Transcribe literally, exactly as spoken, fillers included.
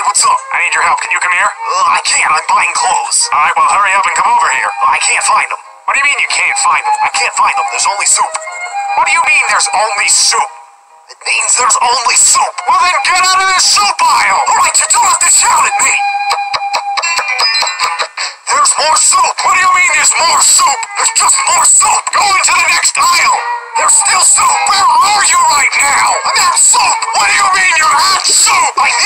what's up? I need your help. Can you come here? Uh, I can't. I'm buying clothes. Alright, well, hurry up and come over here. I can't find them. What do you mean you can't find them? I can't find them. There's only soup. What do you mean there's only soup? It means there's only soup. Well, then get out of this soup aisle! Alright, you don't have to shout at me! There's more soup! What do you mean there's more soup? There's just more soup! Go into the next aisle! There's still soup! Where are you right now? I'm at soup! What do you mean you're at soup? I